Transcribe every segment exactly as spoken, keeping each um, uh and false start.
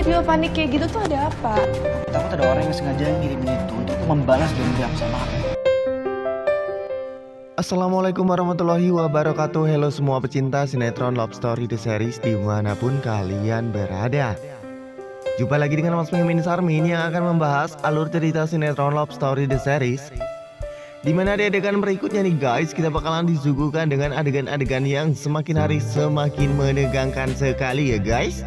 tiba-tiba panik kayak gitu tuh ada apa? Takut ada orang yang sengaja ngirimin itu untuk membalas dendam sama aku. Assalamualaikum warahmatullahi wabarakatuh. Halo semua pecinta sinetron Love Story The Series dimanapun kalian berada. Jumpa lagi dengan Mas Mimin Sarmin yang akan membahas alur cerita sinetron Love Story The Series, dimana di adegan berikutnya nih guys, kita bakalan disuguhkan dengan adegan-adegan yang semakin hari semakin menegangkan sekali ya guys.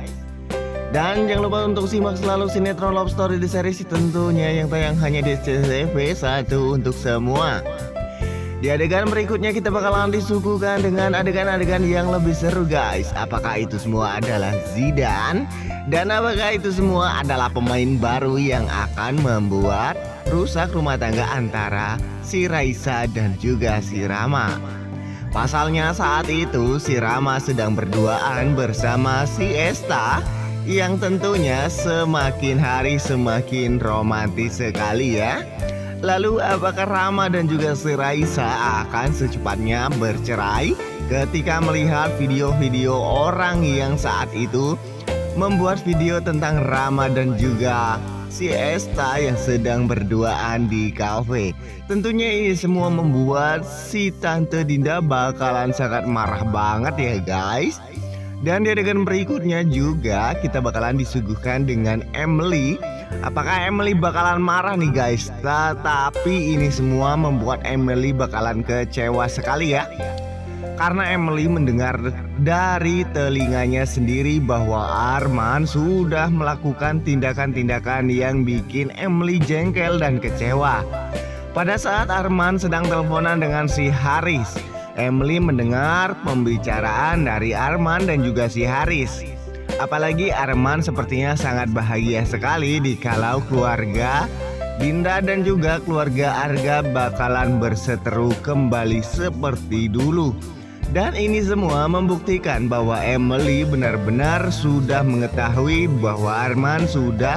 Dan jangan lupa untuk simak selalu sinetron Love Story The Series tentunya yang tayang hanya di C C V satu untuk semua. Di adegan berikutnya kita bakalan disuguhkan dengan adegan-adegan yang lebih seru guys. Apakah itu semua adalah Zidan? Dan apakah itu semua adalah pemain baru yang akan membuat rusak rumah tangga antara si Raisa dan juga si Rama? Pasalnya saat itu si Rama sedang berduaan bersama si Esta, yang tentunya semakin hari semakin romantis sekali ya. Lalu apakah Rama dan juga si Raisa akan secepatnya bercerai ketika melihat video-video orang yang saat itu membuat video tentang Rama dan juga si Esta yang sedang berduaan di kafe? Tentunya ini semua membuat si Tante Dinda bakalan sangat marah banget ya guys. Dan di adegan berikutnya juga kita bakalan disuguhkan dengan Emily. Apakah Emily bakalan marah nih guys? Tetapi ini semua membuat Emily bakalan kecewa sekali ya, karena Emily mendengar dari telinganya sendiri bahwa Arman sudah melakukan tindakan-tindakan yang bikin Emily jengkel dan kecewa. Pada saat Arman sedang teleponan dengan si Haris, Emily mendengar pembicaraan dari Arman dan juga si Haris. Apalagi Arman sepertinya sangat bahagia sekali dikalau keluarga Dinda dan juga keluarga Arga bakalan berseteru kembali seperti dulu. Dan ini semua membuktikan bahwa Emily benar-benar sudah mengetahui bahwa Arman sudah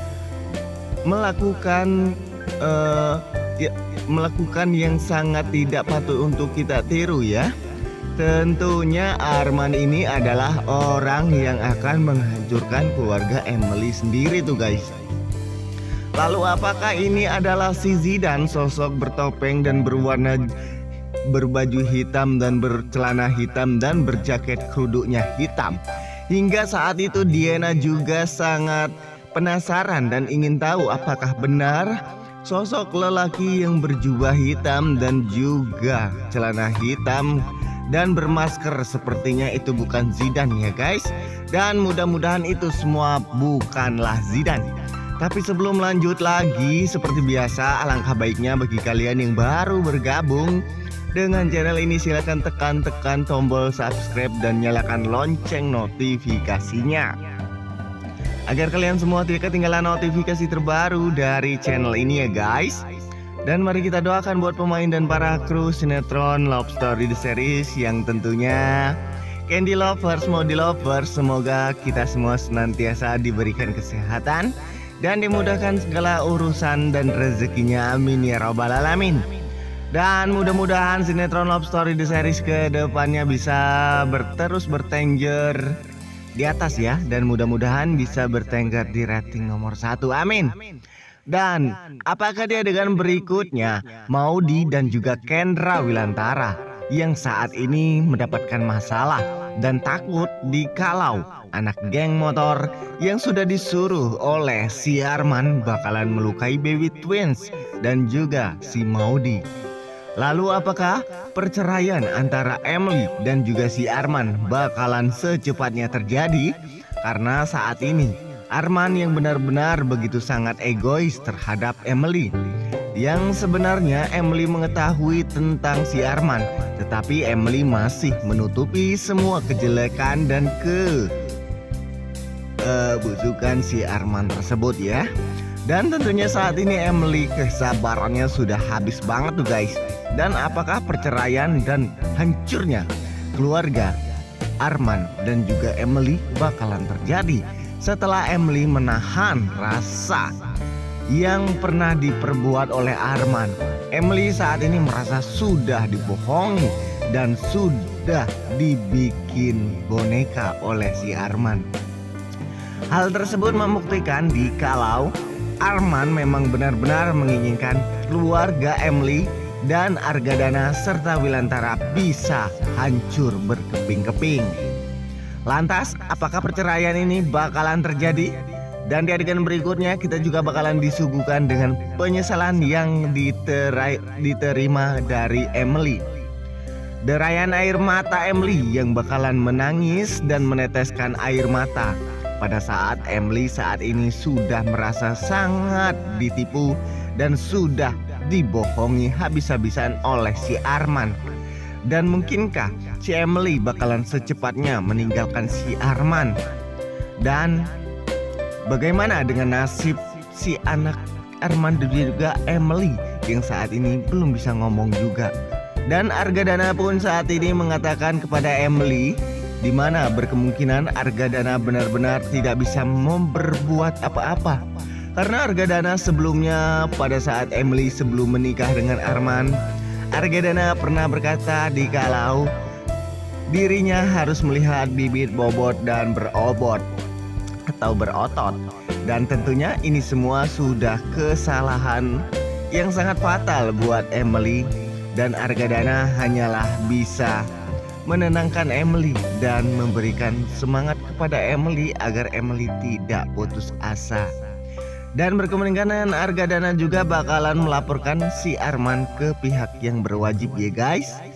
melakukan uh, ya, melakukan yang sangat tidak patut untuk kita tiru ya. Tentunya Arman ini adalah orang yang akan menghancurkan keluarga Emily sendiri tuh guys. Lalu apakah ini adalah si Zidan, sosok bertopeng dan berwarna berbaju hitam dan bercelana hitam dan berjaket keruduknya hitam? Hingga saat itu Diana juga sangat penasaran dan ingin tahu apakah benar sosok lelaki yang berjubah hitam dan juga celana hitam dan bermasker sepertinya itu bukan Zidan ya guys. Dan mudah-mudahan itu semua bukanlah Zidan. Tapi sebelum lanjut lagi, seperti biasa alangkah baiknya bagi kalian yang baru bergabung dengan channel ini, silahkan tekan-tekan tombol subscribe dan nyalakan lonceng notifikasinya, agar kalian semua tidak ketinggalan notifikasi terbaru dari channel ini ya guys. Dan mari kita doakan buat pemain dan para kru sinetron Love Story The Series yang tentunya Candy Lovers, Modi Lovers, semoga kita semua senantiasa diberikan kesehatan dan dimudahkan segala urusan dan rezekinya, amin ya robbal alamin. Dan mudah-mudahan sinetron Love Story The Series ke depannya bisa berterus bertengger di atas ya, dan mudah-mudahan bisa bertengger di rating nomor satu, amin. Dan apakah di adegan berikutnya Maudy dan juga Kendra Wilantara yang saat ini mendapatkan masalah dan takut dikalau anak geng motor yang sudah disuruh oleh si Arman bakalan melukai baby twins dan juga si Maudy? Lalu apakah perceraian antara Emily dan juga si Arman bakalan secepatnya terjadi? Karena saat ini Arman yang benar-benar begitu sangat egois terhadap Emily. Yang sebenarnya Emily mengetahui tentang si Arman, tetapi Emily masih menutupi semua kejelekan dan kebusukan uh, si Arman tersebut ya. Dan tentunya saat ini Emily kesabarannya sudah habis banget tuh guys. Dan apakah perceraian dan hancurnya keluarga Arman dan juga Emily bakalan terjadi setelah Emily menahan rasa yang pernah diperbuat oleh Arman? Emily saat ini merasa sudah dibohongi dan sudah dibikin boneka oleh si Arman. Hal tersebut membuktikan dikalau Arman memang benar-benar menginginkan keluarga Emily dan Argadana serta Wilantara bisa hancur berkeping-keping. Lantas, apakah perceraian ini bakalan terjadi? Dan di adegan berikutnya kita juga bakalan disuguhkan dengan penyesalan yang diterai, diterima dari Emily. Derayan air mata Emily yang bakalan menangis dan meneteskan air mata pada saat Emily saat ini sudah merasa sangat ditipu dan sudah dibohongi habis-habisan oleh si Arman. Dan mungkinkah si Emily bakalan secepatnya meninggalkan si Arman? Dan bagaimana dengan nasib si anak Arman dan juga Emily yang saat ini belum bisa ngomong juga? Dan Argadana pun saat ini mengatakan kepada Emily di mana berkemungkinan Argadana benar-benar tidak bisa memperbuat apa-apa. Karena Argadana sebelumnya pada saat Emily sebelum menikah dengan Arman, Argadana pernah berkata dikalau dirinya harus melihat bibit bobot dan berobot atau berotot. Dan tentunya ini semua sudah kesalahan yang sangat fatal buat Emily. Dan Argadana hanyalah bisa menenangkan Emily dan memberikan semangat kepada Emily agar Emily tidak putus asa. Dan berkemungkinan Argadana juga bakalan melaporkan si Arman ke pihak yang berwajib ya guys.